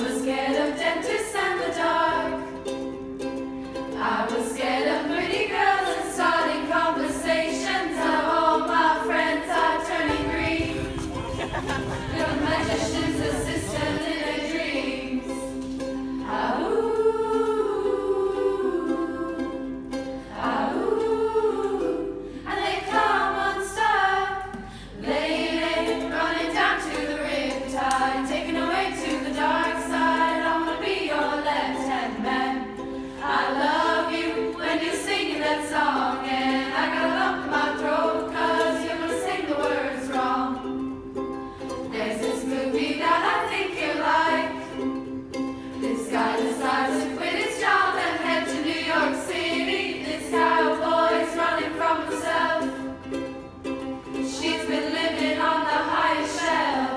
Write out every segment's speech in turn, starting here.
was scared of dentists and the dark. I was scared of pretty girls and starting conversations. Now all my friends are turning green. You're magician's assistant in their dreams. And they come unstuck, laying, running down to the Riptide, taken away to the dark side. I wanna be your left-hand man. I love you when you're singing that song, and I got a lump in my throat 'cause you're gonna sing the words wrong. There's this movie that I think you like. This guy decides to quit his job and head to New York City. This cowboy's running from himself. She's been living on the highest shelf.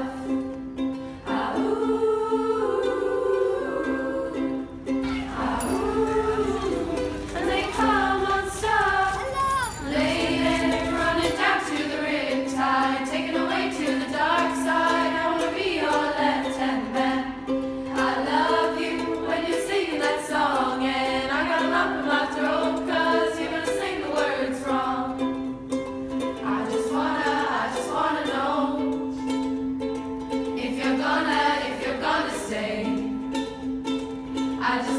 And they come unstuck, laying, running down to the Riptide, taken away to the dark side. I wanna be your left-hand man. I love you when you're singing that song, and I got a lump in my throat 'cause you're gonna sing the words wrong. I just wanna know if you're gonna stay. I just